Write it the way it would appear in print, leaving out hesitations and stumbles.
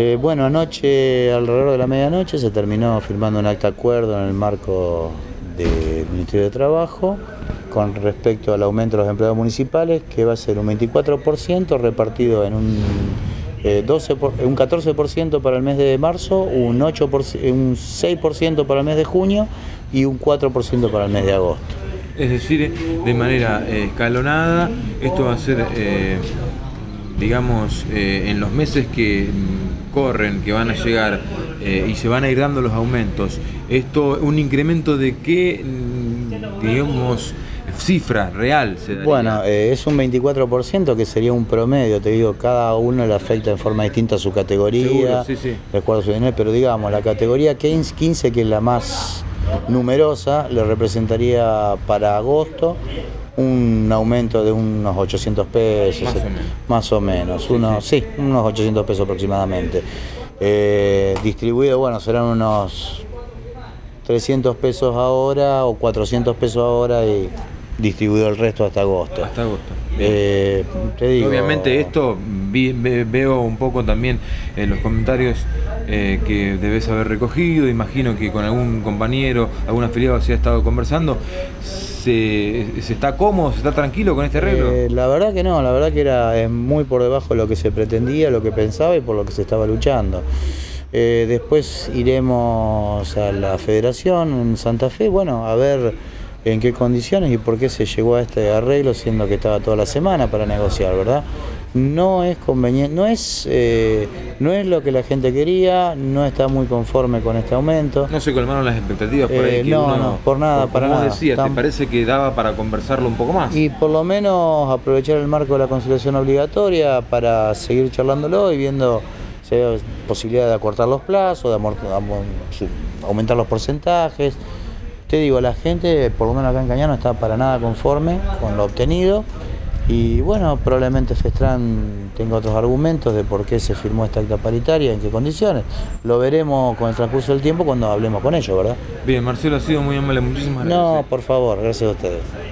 Bueno, anoche, alrededor de la medianoche, se terminó firmando un acta de acuerdo en el marco del Ministerio de Trabajo con respecto al aumento de los empleados municipales, que va a ser un 24% repartido en un 14% para el mes de marzo, un 6% para el mes de junio y un 4% para el mes de agosto. Es decir, de manera escalonada, esto va a ser, digamos, en los meses que corren, que van a llegar y se van a ir dando los aumentos. Esto, un incremento de qué, digamos, cifra real se daría. Bueno, es un 24%, que sería un promedio, te digo, cada uno le afecta en forma distinta a su categoría, seguro, sí. de acuerdo a su dinero, pero digamos, la categoría 15, que es la más numerosa, le representaría para agosto un aumento de unos 800 pesos, más o menos, sí, unos 800 pesos aproximadamente. Distribuido, bueno, serán unos 300 pesos ahora o 400 pesos ahora y distribuido el resto hasta agosto. Hasta agosto. Te digo, obviamente esto veo un poco también en los comentarios que debes haber recogido. Imagino que con algún compañero, algún afiliado se ha estado conversando. ¿Se está cómodo, se está tranquilo con este arreglo? La verdad que no, la verdad que es muy por debajo de lo que se pretendía, lo que pensaba y por lo que se estaba luchando. Después iremos a la Federación en Santa Fe, bueno, a ver en qué condiciones y por qué se llegó a este arreglo, siendo que estaba toda la semana para negociar, ¿verdad? No es conveniente, no es lo que la gente quería, no está muy conforme con este aumento. ¿No se colmaron las expectativas por ahí? No, por nada, para nada. Como decías, ¿te parece que daba para conversarlo un poco más? Y por lo menos aprovechar el marco de la conciliación obligatoria para seguir charlándolo y viendo si hay posibilidad de acortar los plazos, de aumentar los porcentajes. Te digo, la gente, por lo menos acá en Cañar, no está para nada conforme con lo obtenido. Y bueno, probablemente Festran tenga otros argumentos de por qué se firmó esta acta paritaria, en qué condiciones. Lo veremos con el transcurso del tiempo cuando hablemos con ellos, ¿verdad? Bien, Marcelo, ha sido muy amable, muchísimas gracias. No, por favor, gracias a ustedes.